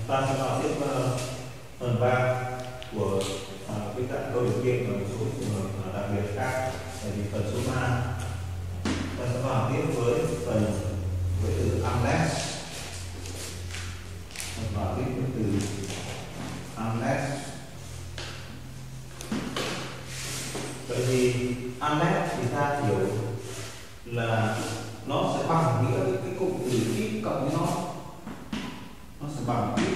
ta sẽ vào tiếp phần 3 của cái dạng câu điều kiện và một số trường hợp đặc biệt khác. Tại vì phần số 3 ta sẽ vào tiếp với từ unless, vào tiếp với từ unless. Vậy thì unless thì ta hiểu là nó sẽ bằng nghĩa với cái cụm từ if cộng với nó sẽ bằng if,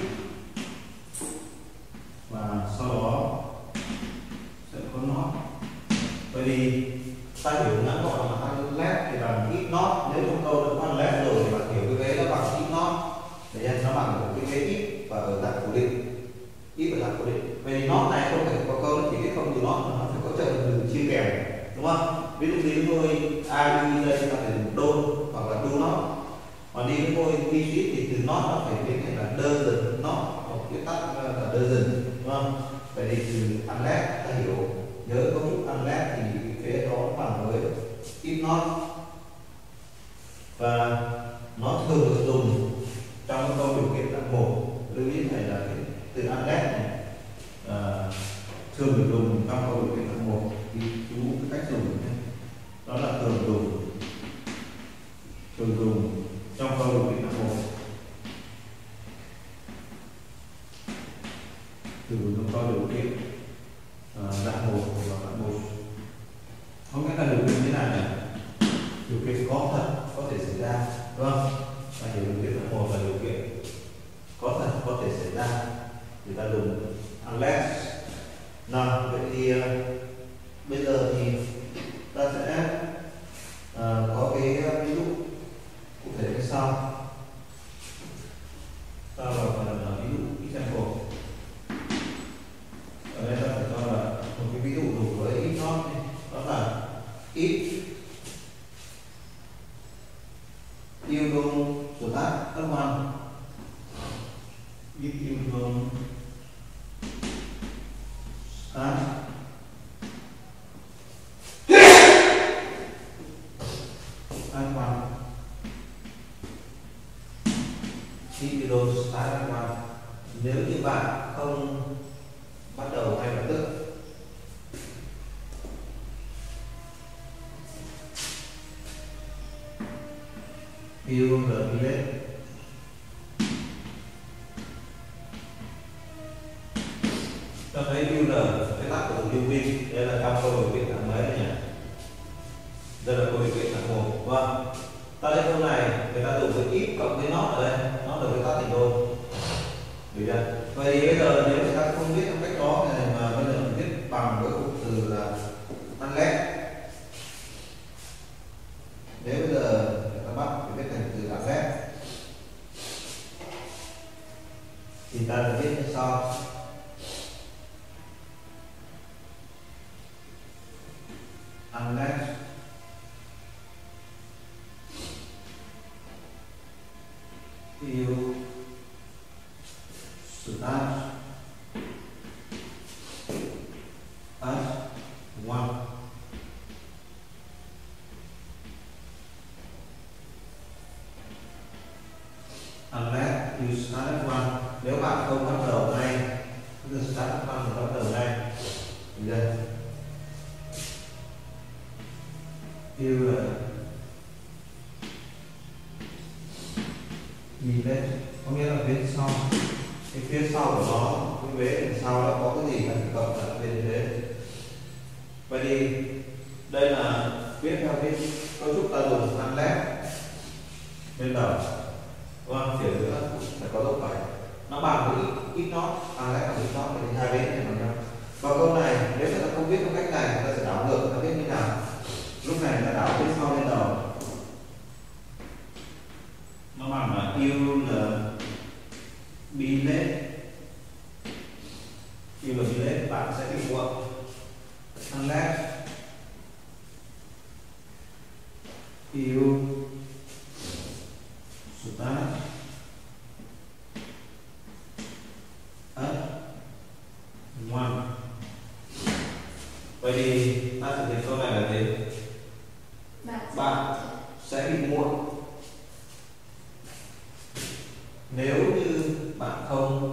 và sau đó sẽ có not. Vậy thì ta hiểu ngắn gọn là unless thì bằng if not. Nếu trong câu đã unless rồi thì bạn hiểu cái vế nó bằng if not, để nó bằng cái vế if và ở dạng cố định, if ở dạng cố định. Vậy thì not này không phải có câu nó chỉ biết không từ not mà nó phải có trợ từ chia kèm, đúng không? Ví dụ đi với tôi I do đây ta phải dùng don't hoặc là do not, còn đi với tôi đi suýt thì từ not nó phải biến thành là doesn't not, hoặc viết tắt là doesn't, đúng không? Vậy thì từ unless ta hiểu nhớ cấu trúc unless thì cái đó bằng với if not, và nó thường được dùng trong cái câu điều kiện dạng 1. Lưu ý này là cái từ unless này thường được dùng trong câu điều kiện dạng 1 thì chú cái cách dùng này. Đó là thường dùng trong câu điều kiện dạng 1, thường trong câu điều kiện dạng 1 và dạng 1. Có nghĩa là điều kiện thế này này, điều kiện có thật có thể xảy ra, đúng không? Ta hiểu điều kiện dạng 1 là điều kiện có thật có thể xảy ra thì ta dùng unless. Nào, vậy thì bây giờ thì ta sẽ có cái ví dụ cụ thể như sau. Ta vào phần ví dụ example. Ở đây ta phải cho là một cái ví dụ đủ với if not, đó là if you don't start at 1, if you don't start at 1, if you don't start at 1, nếu như bạn không bắt đầu ngay lập tức. You the village, ta thấy you là cái tác của từ you win, đây là trong câu điều kiện dạng mấy nhỉ? Đây là câu điều kiện dạng 1, vâng. Ta thấy câu này người ta dùng với if cộng với not ở đây, nó được cái tác thành đôi. Được chưa? Vậy thì bây giờ nếu người ta không biết trong cách đó này mà bây giờ mình viết bằng với cụm từ là unless. Nếu bây giờ người ta bắt phải viết thành từ unless thì ta sẽ viết như sau. Unless you start at 1, unless you start at 1, nếu bạn không bắt đầu ngay, cứ start at 1 thì bắt đầu ngay. Được chưa? You là gì đấy, có nghĩa là phía sau, cái phía sau của nó, cái vế đằng sau nó có cái gì phải cộng là bên thế. Vậy thì đây là viết theo cái cấu trúc ta dùng unless bên đầu, đúng không? Phía giữa phải có dấu phẩy, nó bằng với if not, unless và if not thì hai vế này bằng nhau. Và câu này nếu người ta không biết trong cách này, người ta sẽ đảo ngược, người ta biết như nào? Lúc này ta đảo phía sau lên đầu, nó bằng là you là be late, you là be late, bạn sẽ bị muộn. Unless you start at 1. Vậy thì ta thực hiện câu này là gì? Bạn sẽ bị muộn nếu như bạn không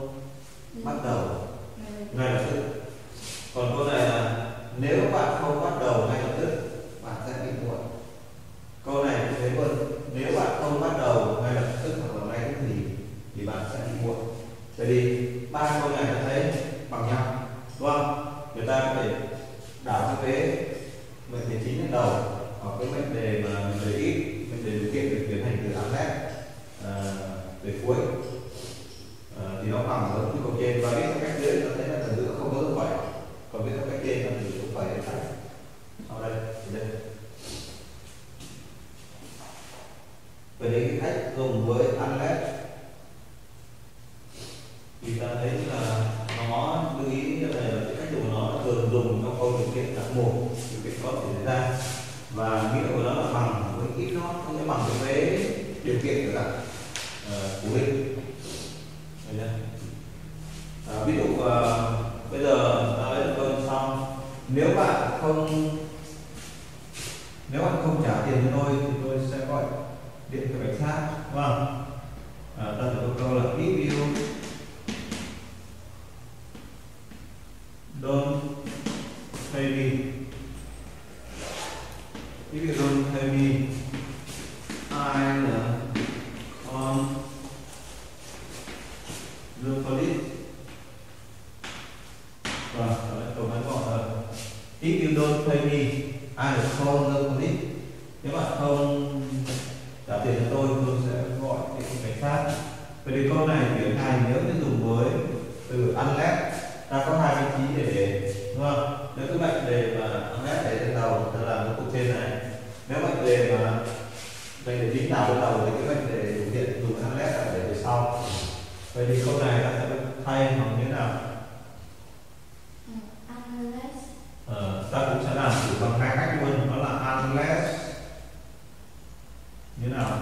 Vậy thì cái cách dùng với unless thì ta thấy là nó lưu ý như này là cái cách dùng của nó thường dùng trong câu điều kiện dạng một, điều kiện có thể xảy ra, và nghĩa của nó là bằng với ít nó không nghĩa bằng với điều kiện của dạng phủ định. Ví dụ bây giờ ta lấy câu như sau: nếu bạn không trả tiền cho tôi thì tôi sẽ gọi điện cho cảnh sát, đúng không? Ta thử câu là if you don't pay me, if you don't pay me, I call the police. Và câu ngắn gọn là if you don't pay me, I will call the police. Nếu bạn không trả tiền cho tôi sẽ gọi điện cảnh sát. Vậy thì câu này chuyển thành nếu như dùng với từ unless, ta có hai vị trí để, đúng không? Nếu cái mệnh đề mà unless để trên đầu, ta làm cái cục trên này. Nếu mệnh đề mà mệnh đề chính nào trên đầu thì cái mệnh đề điều kiện dùng unless là để về sau. Vậy thì câu này ta sẽ thay bằng như thế nào? Ta cũng sẽ làm thử bằng hai cách luôn, đó là unless như thế nào?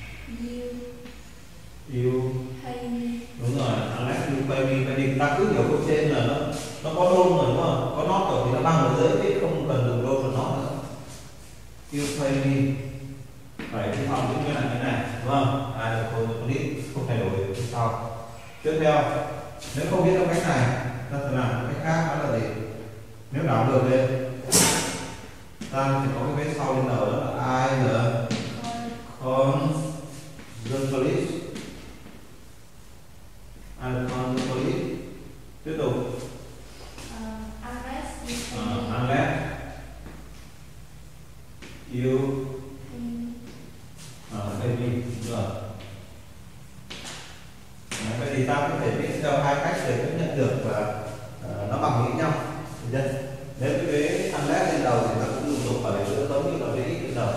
You pay me. Đúng rồi, unless you pay me. Vậy thì ta cứ hiểu câu trên là nó có đôn rồi, đúng không? Có not rồi thì nó bằng ở dưới chứ không cần dùng đôn và not nữa. You pay me. Phải cái phòng cũng như là thế này, đúng không? Là không thay đổi được cái sau. Tiếp theo, nếu không biết cách này, ta sẽ làm cách khác, đó là gì? Nếu đảo ngược lên, ta sẽ có cái vết sau lên đầu, đó là I call the police. I call the police. Tiếp tục. Unless you pay me. Rồi. Vậy thì ta có thể viết theo hai cách để cũng nhận được và nó bằng ý nhau. Nếu cái vế unless lên đầu thì ta cũng dùng ở để giống như là vế ít lên đầu.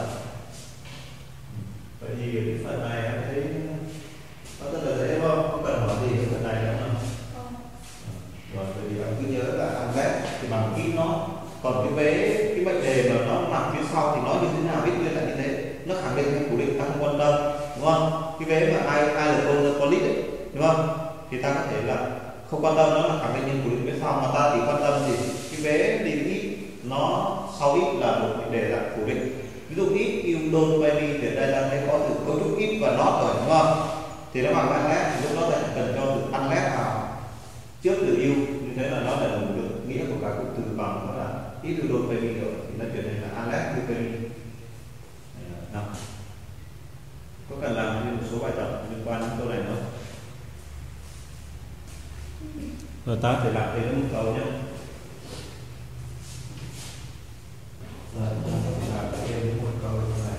Vậy thì cái phần này em thấy nó rất là dễ, không cần hỏi gì cái phần này nữa không? Rồi, vậy thì bạn cứ nhớ là unless thì bằng ít nó, còn cái vế, cái mệnh đề mà nó nằm phía sau thì nó như thế nào, viết lên lại như thế, nó khẳng định hay phủ định ta không quan tâm, đúng không? Cái vế mà ai là the police ấy, đúng không? Thì ta có thể là không quan tâm nó là khẳng định nhưng phủ định phía sau, mà ta chỉ quan tâm thì cái vế đi ít nó sau ít là một mệnh đề dạng phủ định. Ví dụ if you don't pay me thì ở đây ta thấy có từ cấu trúc if và not rồi, đúng không? Thì nó bằng unless, thì lúc đó ta chỉ cần cho từ unless vào trước từ you, như thế là nó đã đủ được nghĩa của cả cụm từ bằng, đó là if you don't pay me rồi thì nó chuyển thành là unless you pay me. Nào, có cần làm thêm một số bài tập liên quan đến câu này nữa? Rồi ta phải làm thêm một câu nhé. Rồi ta phải làm thêm một câu như này.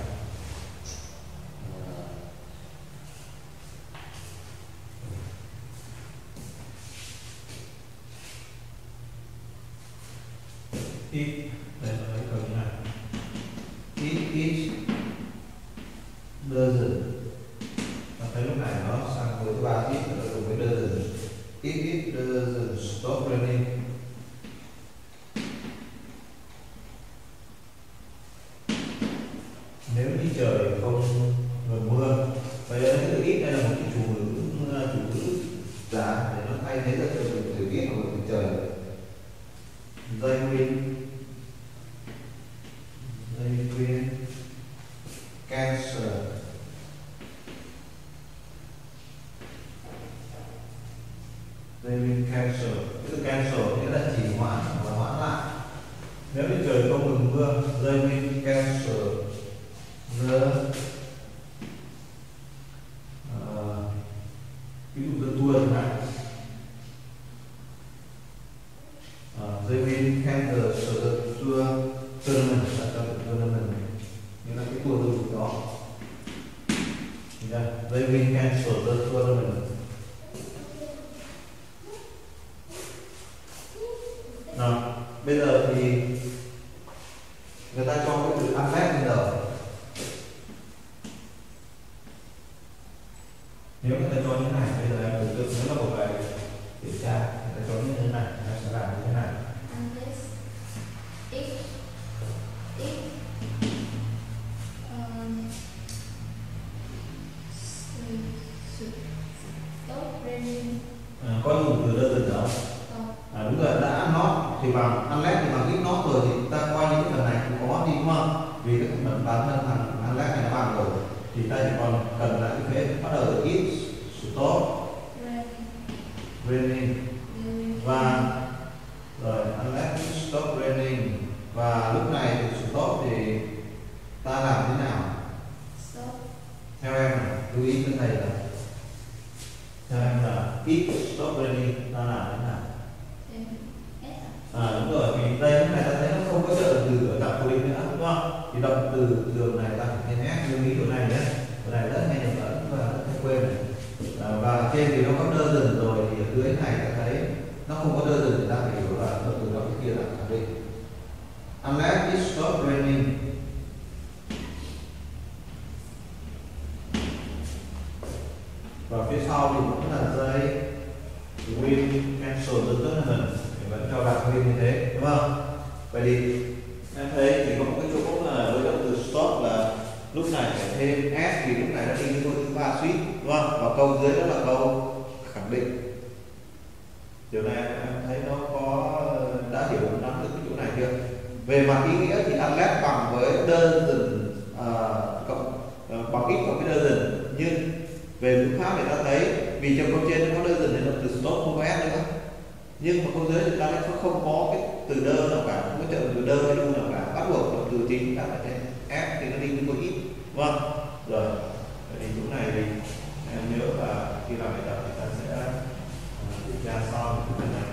If, đây là cái câu như này. If it doesn't, ta thấy lúc này nó sang với thứ ba if là nó dùng với doesn't. If it doesn't stop raining, nếu như trời không ngừng mưa. Bây giờ cái từ ít đây là một cái chủ ngữ giả để nó thay thế cho từ ít của từ trời. They will cancel. They will cancel. Cái từ cancel nghĩa là chỉ hoãn và hoãn lại. Nếu như trời không ngừng mưa, they will cancel the ví dụ the tour chẳng hạn. They will cancel the tour tournament, nghĩa là cái tour du lịch đó. They will cancel the tournament. Nào, bây giờ thì người ta cho cái từ unless lên đầu. Nếu người ta cho như thế này, bây giờ em tưởng tượng nếu là một bài kiểm tra, người ta cho như thế này, em sẽ làm như thế này. Có dùng từ đơn từ đó. Đúng rồi, đã not thì bằng unless thì bằng if not rồi thì ta coi những cái phần này cũng có đi đúng không? Vì cái phần bản thân thằng unless này nó bằng rồi thì ta chỉ còn cần là cái phế bắt đầu từ if, stop, raining và rồi unless it stop raining, và lúc này thì stop thì ta làm thế nào? Theo em này, lưu ý cái này là theo em là if stop raining ta làm thế nào? Đúng rồi, vì đây cái này ta thấy nó không có trợ động từ ở dạng cố định nữa đúng không? Thì động từ đường này ta phải thêm s, lưu ý chỗ này nhé, chỗ này rất hay nhầm lẫn và rất hay quên này. Và trên thì nó có đơn dần rồi thì ở dưới này ta thấy nó không có đơn dần thì ta phải hiểu là động từ đó cái kia là khẳng định. Unless it stop raining. Và phía sau thì cũng là dây win cancel tương tự là mình vẫn cho đặt win như thế đúng không? Vậy thì em thấy thì có một cái chỗ là với động từ stop là lúc này phải thêm s, vì lúc này nó đi với câu thứ ba suýt đúng không? Và câu dưới đó là câu khẳng định. Điều này em thấy nó có đã hiểu nắm được cái chỗ này chưa? Về mặt ý nghĩa thì unless bằng với đơn dần bằng ít cộng với đơn dần, nhưng về phương pháp người ta thấy vì trong câu trên nó có đơn dần nên động từ stop không có s nữa, nhưng mà câu dưới chúng ta sẽ không có cái từ đơ nào cả, không có trợ từ đơ hay đu nào cả, bắt buộc động từ chính ta phải thêm s thì nó đi với câu ít đúng không? Rồi thì chỗ này thì em nhớ là khi làm bài tập thì ta sẽ kiểm tra sau cái này.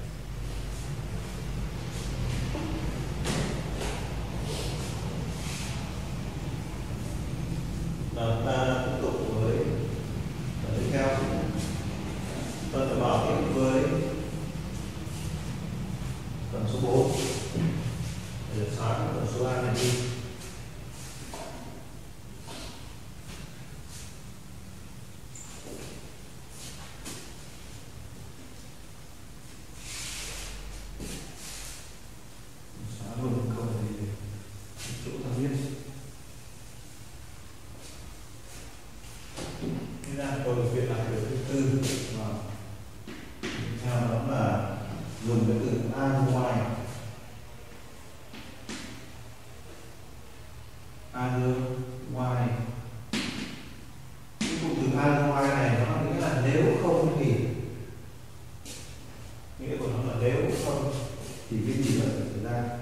Ta tiếp tục với tiếp theo, ta sẽ bảo tiếp với phần số 4 để xóa phần số A này đi. Xóa luôn câu này để chỗ ta biết. Thế ra câu đầu tiên là điều thứ tư mà theo đó là dùng cái từ otherwise. Otherwise, cái cụm từ otherwise này nó nghĩa là nếu không thì, nghĩa của nó là nếu không thì cái gì vẫn xảy ra.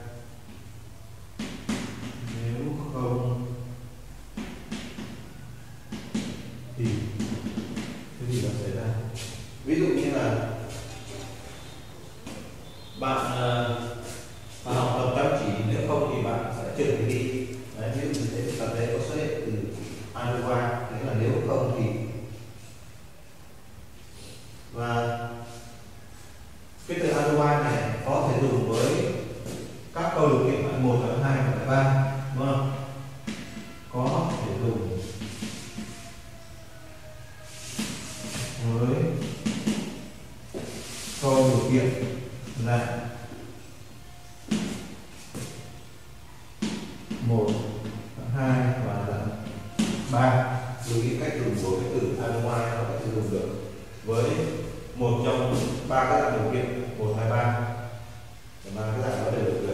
Nếu không thì cái gì vẫn xảy ra. Ví dụ như là bạn học tập chăm chỉ, nếu không thì bạn sẽ trượt cái đi. Đấy, ví dụ như thế thì đây có xuất hiện từ otherwise, nghĩa là nếu không thì. Và cái từ otherwise này có thể dùng với các câu điều kiện loại 1, loại 2 và loại 3 đúng không? Có thể dùng với câu điều kiện là 1, 2 và 3. Lưu ý cách dùng của cái từ otherwise nó có thể dùng được với một trong ba cái dạng điều kiện 1, 2, 3, và ba cái dạng đó đều được.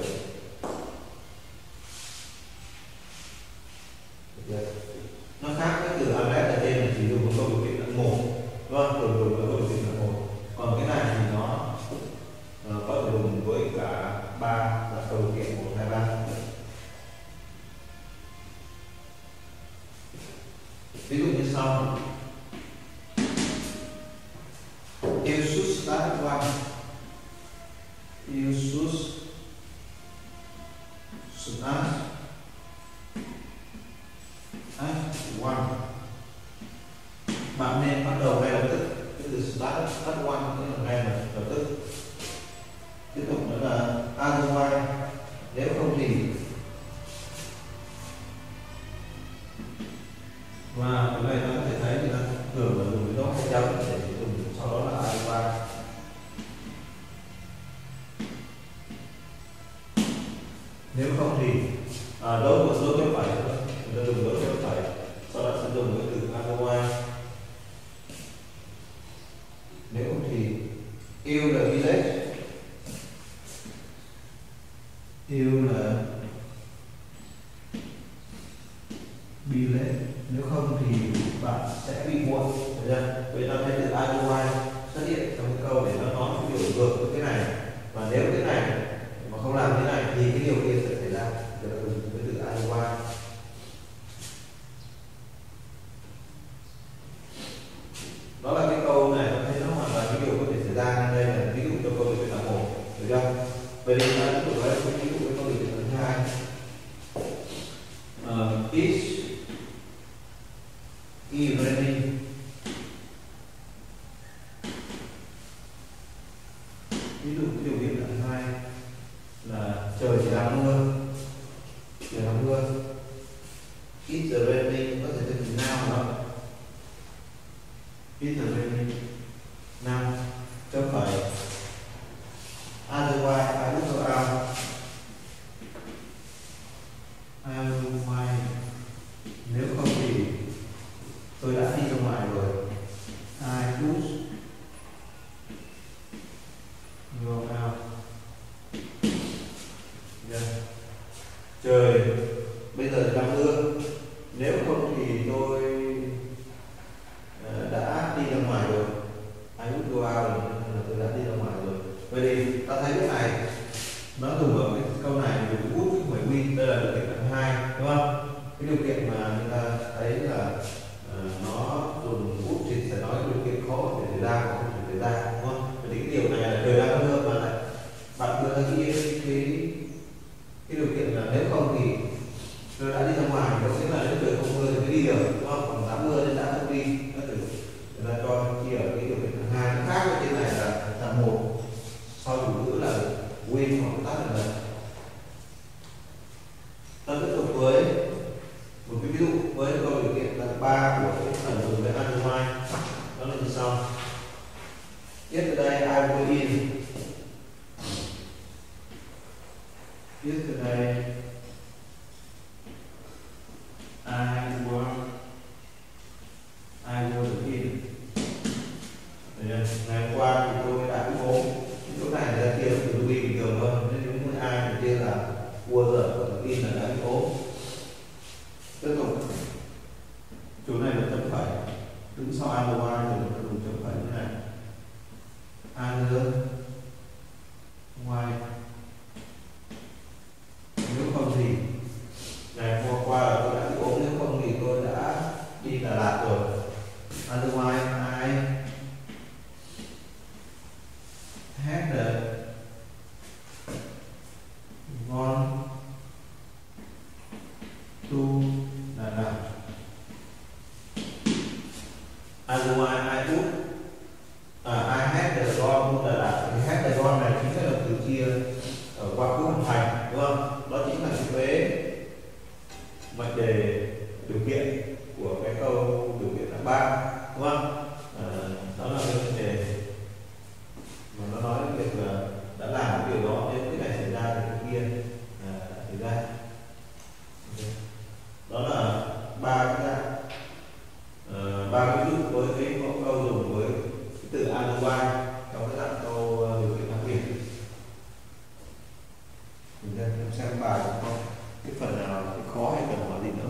Nó khác cái từ unless ở trên là chỉ dùng một câu điều kiện là 1, vâng, thường dùng với câu điều kiện là 1. Còn cái này thì nó có thể dùng với cả 3 là câu điều kiện 1, 2, 3. Ví dụ như sau: You should start at 1. You should start at 1. Bạn nên bắt đầu ngay lập tức. Cái từ start at 1 nghĩa là ngay lập tức. Tiếp tục nữa là otherwise, nếu không thì. Và cái này ta có thể thấy thì ta thường là dùng nếu không thì bạn sẽ bị muộn. Vậy ta thấy từ I to Y xuất hiện trong cái câu để nó nói cái điều ngược với cái này, và nếu cái này mà không làm thế này thì cái điều kia sẽ xảy ra. Để ta dùng cái từ I to Y. Đó là cái câu này, ta thấy nó hoàn toàn cái điều có thể xảy ra. Nên đây là ví dụ cho câu điều kiện là 1, được chưa? Vậy thì ta tiếp tục với ví dụ với câu điều kiện thứ 2. Is raining. Ví dụ cái điều kiện thứ 2 là trời chỉ đang mưa, trời đang mưa. It's raining, có thể từ now đó. It's raining now, chấm phẩy. Otherwise I would go out. Otherwise, nếu không thì tôi đã đi ra ngoài rồi. I would go out. Yeah. Trời bây giờ đang mưa, nếu không thì tôi đã đi ra ngoài rồi. I would go out là tôi đã đi ra ngoài rồi. Vậy thì ta thấy cái này nó dùng ở cái câu này dùng cái would chứ không phải will. Đây là điều kiện thứ 2, đúng không? Cái điều kiện mà người ta thấy là nó dùng would thì sẽ nói cái điều kiện khó để xảy ra và không thể xảy ra, đúng không? Vậy thì cái điều này là trời đang mưa mà lại bạn đưa ra cái điều kiện là nếu không thì tôi đã đi ra ngoài, có nghĩa là nếu trời không mưa thì mới đi được, đúng không? Còn đã mưa nên đã không đi. Nó thử người ta cho chia ở cái điều kiện thứ 2. Nó khác với trên này là 1 sau chủ ngữ là will hoặc tắt là ta tiếp tục với một cái ví dụ với câu điều kiện là 3 của cái phần dùng với otherwise. Đó là như sau. Yesterday I was in. Yesterday I was in. Ngày hôm qua thì tôi đã bị ốm. Chỗ này là ra kia là từ đi bình thường thôi. Nên những cái ai thì kia là was rồi, còn in là đã bị ốm. Tiếp tục. Chỗ này là chấm phẩy. Đứng sau otherwise thì mình dùng chấm phẩy như này. Otherwise. Nếu không thì ngày hôm qua là tôi đã bị ốm, nếu không thì tôi đã đi Đà Lạt rồi. Otherwise I had gone to Đà Lạt. Otherwise I would I had gone to Đà Lạt. Thì had gone này chính là từ chia ở quá khứ hoàn thành, đúng không? Đó chính là cái vế mệnh đề điều kiện của cái câu điều kiện thứ 3, đúng không? Đó là cái vấn đề mà nó nói đến việc là đã làm cái điều đó, nếu cái này xảy ra thì cái kia xảy ra. Đó là 3 cái ví dụ với cái câu dùng với cái từ otherwise trong cái dạng câu điều kiện đặc biệt. Mình xem bài có cái phần nào cái khó hay cần hỏi gì nữa.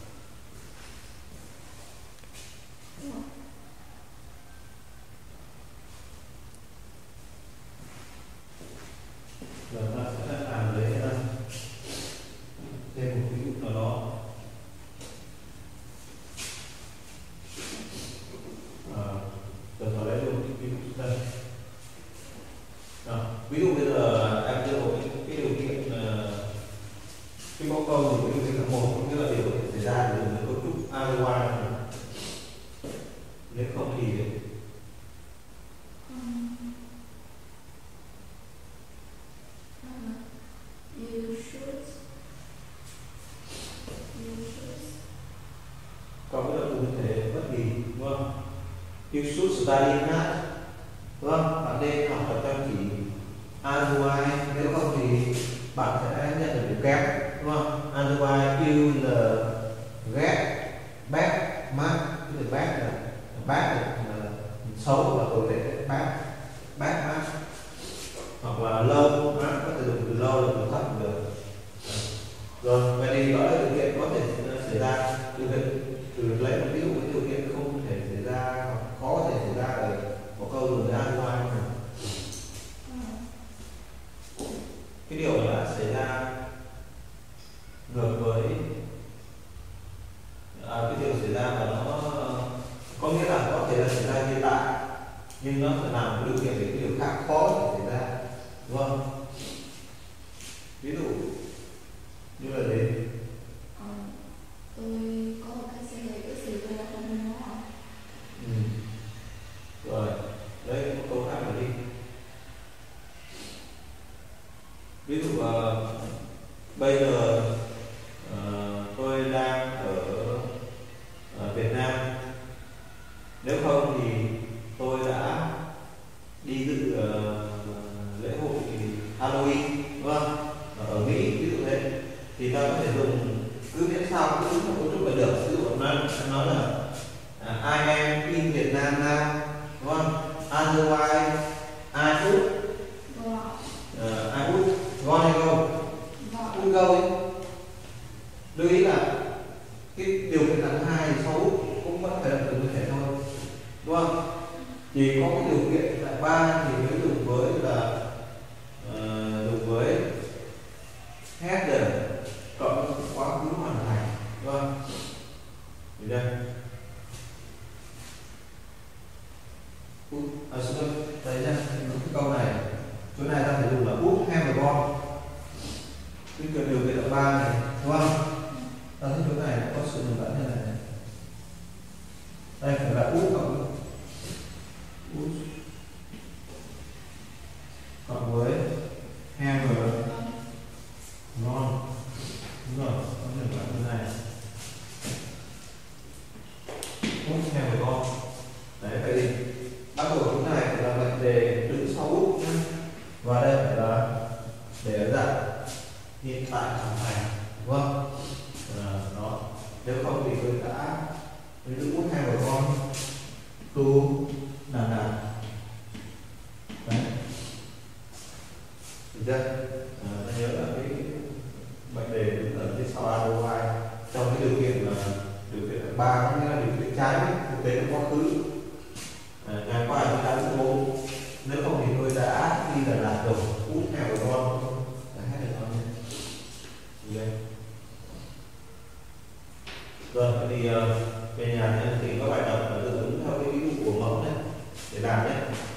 Giờ ta sẽ làm lấy thêm một ví dụ nào đó. Giờ vào đấy luôn ví dụ đây. Ví dụ bây giờ em đưa một cái điều kiện cái mẫu câu của điều kiện là 1, nghĩa là điều có thể xảy ra để dùng cấu trúc otherwise. Nếu không thì có cái động từ thể bất kỳ, đúng không? You should study hard, đúng không? Bạn nên học tập chăm chỉ. Otherwise, nếu không thì bạn sẽ nhận được điểm kém, đúng không? Otherwise, you will get bad mark. Cái từ bad là xấu và tồi tệ, bad mark. Hoặc là low mark, có thể dùng từ low là từ thấp cũng được. Rồi, vậy thì đó là điều kiện có thể xảy ra. Điều kiện từ ra và nó có nghĩa là có thể là xảy ra hiện tại, nhưng nó sẽ làm một điều kiện để cái điều khác khó để xảy ra, đúng không? Ví dụ như là gì? Tôi có một cái xe ước gì tôi đã không muốn nói. Rồi, đấy một câu khác là đi. Ví dụ bây giờ tôi đang ở Việt Nam, nếu không thì tôi đã đi dự lễ hội Halloween, đúng không? Ở Mỹ ví dụ thế, thì ta có thể dùng cứ miễn sao cứ một cấu trúc là được. Ví dụ em nói là I am in Việt Nam now, đúng không? Otherwise I would go hay go? Would go ấy. Lưu ý là cái điều kiện thứ hai thì sau cũng vẫn phải là từ như thế thôi, đúng không? Chỉ có cái điều kiện tại ba thì mới dùng với là dùng với header cộng quá khứ hoàn thành, đúng không? Được chưa? Đây nhá, cái câu này chỗ này ta phải dùng là would have gone, cái điều kiện ở ba này, đúng không? Ta thấy chỗ này nó có sự nhầm lẫn như này. Đây phải là would cộng với have gone, đúng rồi, có nhầm lẫn như này. Would have gone. Đấy, vậy thì bắt đầu chỗ này phải là mệnh đề đứng sau would nhé, và đây phải là để ở dạng hiện tại hoàn thành, đúng không? Đó. Nếu không thì tôi đã ví dụ would have gone to Đà Nẵng. Đấy, được chưa? Ta nhớ là cái mệnh đề đứng ở phía sau otherwise trong cái điều kiện là điều kiện ba, có nghĩa là điều kiện trái thực tế là quá khứ. Ngày qua tôi đã dự bố, nếu không thì tôi đã đi Đà Lạt rồi, would have gone. Đấy, hết được không? Rồi, thì về nhà thì có bài tập là tự ứng theo cái ví dụ của mẫu này để làm nhé.